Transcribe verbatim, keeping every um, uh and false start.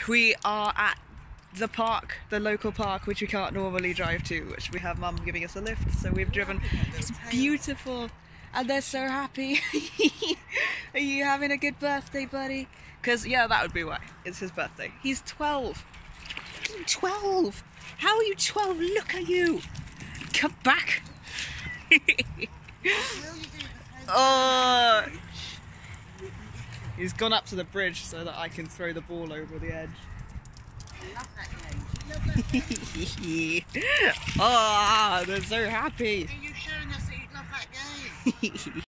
We are at the park, the local park, which we can't normally drive to, which we have Mum giving us a lift, so we've driven. It's beautiful, and they're so happy. Are you having a good birthday, buddy? Because, yeah, that would be why. It's his birthday. He's twelve. twelve! How are you twelve? Look at you! Come back! Oh! He's gone up to the bridge so that I can throw the ball over the edge. I love that game. Oh, they're so happy. Are you showing us that you love that game?